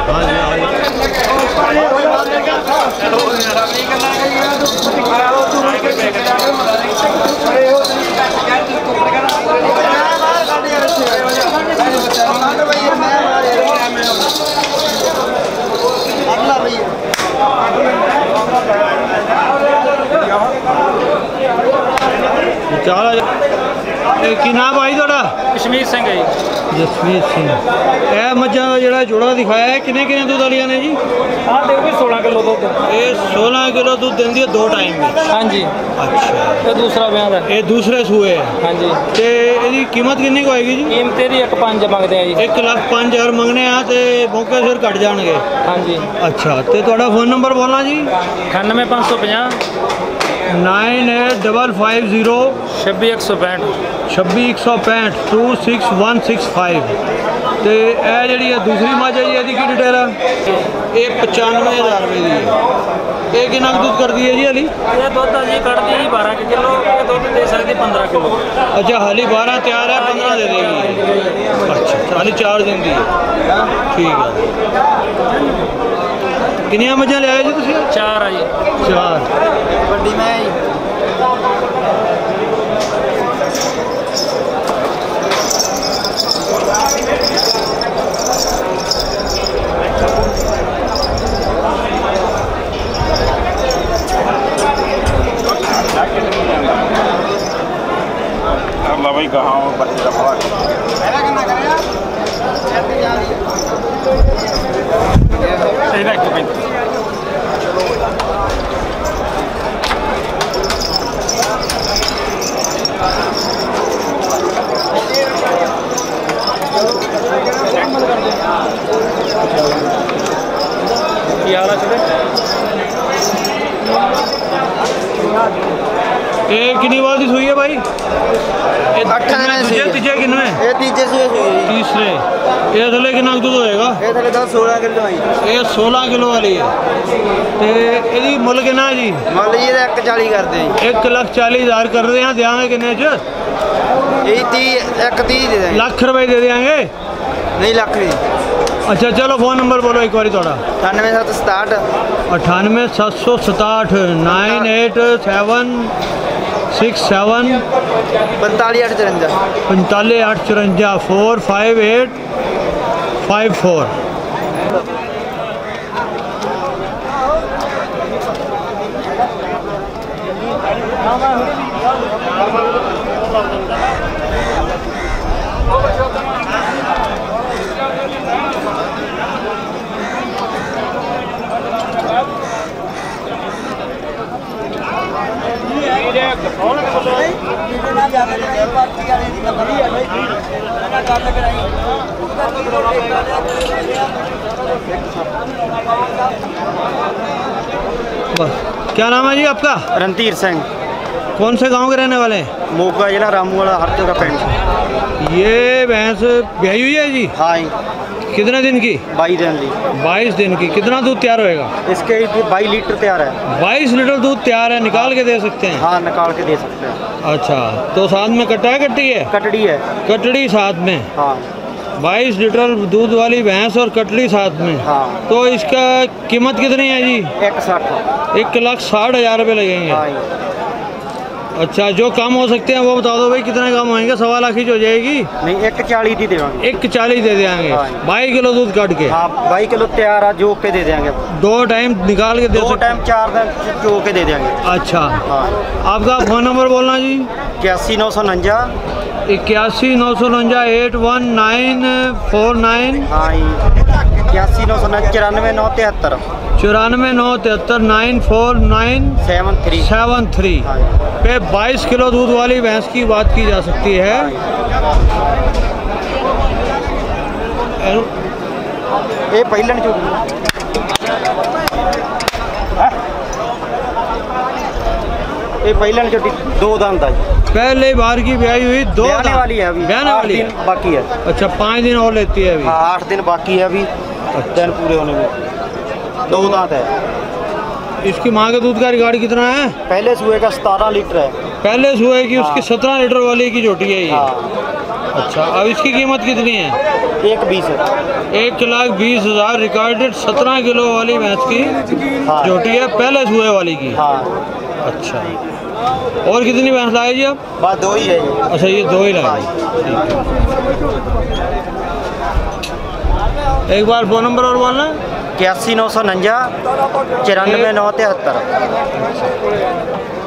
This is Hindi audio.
की नाम भाई थोड़ा? कश्मीर सिंह है जी। जसमीत सिंह। यह मझा का जोड़ा जोड़ा दिखाया है किन्ने किन्ने दूध वालियां ने जी? हाँ देखो 16 किलो दूध। ये 16 किलो दूध देंदी है 2 टाइम में? हाँ जी। अच्छा, ये दूसरा ब्याह है। ये दूसरे सूए है? हाँ जी। तो इसकी कीमत कितनी को आएगी जी? कीमत यदि 1,5 मंगते हैं जी। 1,05,000 मंगने हैं तो मौके सिर कट जाएंगे? हाँ जी। अच्छा, तो थोड़ा फोन नंबर बोलना जी? 98,550 98,550 26,165 26,165 26165। तो यह जी दूसरी मझ है जी, यदि की डिटेल है? ये 95,000 रुपये की है। ये कितना दूध कर दी है जी? हली ये दूध जी कट दी 12 किलो, ये दूध दे सकती 15 किलो। अच्छा, हली 12 तैयार है, 15 दे देगी। अच्छा, हली 4 दिन दी है, ठीक है। किनिया मझा लिया जी तुम? 4 है जी। 4 बड़ी में भाई कहाँ ये कितनी बार की सुई है भाई? तीजे किन्ने? ये तीजे से तीसरे। ये थले कितना दूध होएगा? ये थले 16 किलो आई। ये 16 किलो वाली है। तो यदि मुल कितना है जी? मुल जी 1,40 करते हैं। 1,40,000 कर रहे हैं, देंगे किन्ने च? ये 1,30 दे देंगे। लाख रुपए दे देंगे? नहीं, लाख नहीं। अच्छा चलो फोन नंबर बोलो एक बार थोड़ा। 98,767 98,767 98767 45,854 45,854 45854। क्या नाम है जी आपका? रणधीर सिंह। कौन से गांव के रहने वाले हैं? मोगा जिला रामूवाला हर जगह पेंट। ये भैंस ब्याही हुई है जी? हाँ। कितने दिन की? 22 दिन ली। 22 दिन की। कितना दूध तैयार होएगा इसके? 22 लीटर तैयार है। 22 लीटर दूध तैयार है, निकाल के दे सकते हैं? हाँ, निकाल के दे सकते हैं। अच्छा, तो साथ में कट्टा है कट्टी है? कटड़ी है। कटड़ी साथ में? हाँ। 22 लीटर दूध वाली भैंस और कटड़ी साथ में? हाँ। तो इसका कीमत कितनी है जी? 1,60,000। 1,60,000 रुपये लगेंगे? हाँ। अच्छा, जो कम हो सकते हैं वो बता दो भाई, कितने कम होंगे? 1.25 लाख ही हो जाएगी? नहीं, 1,40 ही देंगे। 1,40 दे देंगे? हाँ। 22 किलो दूध काट के? हाँ, 22 किलो तैयार है, जो के दे देंगे। 2 टाइम निकाल के दे सकते? 2 टाइम 4 दिन जो के दे देंगे। अच्छा। हाँ। आपका फोन नंबर बोलना जी? 81,949 81,949 81949। हाँ, 81,949 94,973 94,973 94973 पे 22 किलो दूध वाली भैंस की बात की जा सकती है। ये पहलन चोटी ये पहलन चोटी 2 दांत है। पहले बार की ब्याही हुई, 2 ब्याने वाली है अभी। ब्याने वाली है, बाकी है। अच्छा, 5 दिन और लेती है अभी? हाँ, 8 दिन बाकी है अभी। दिन पूरे होने में। 2 दांत है। इसकी माँ के दूध का रिकॉर्ड कितना है? पहले सुबह का 17 लीटर है। पहले सुए की उसकी 17 लीटर वाली की झोटी है ये। हाँ। अच्छा, अब इसकी कीमत कितनी है? 1,20,000। 1,20,000 रिकॉर्डेड 17 किलो वाली भैंस की हाँ। झोटी है, पहले सुए वाली की। हाँ। अच्छा, और कितनी भैंस लाए जी आप? बस 2 ही है ये। अच्छा, ये 2 ही लाए। एक बार फ़ोन नंबर और बोलना। 81,949 94,973।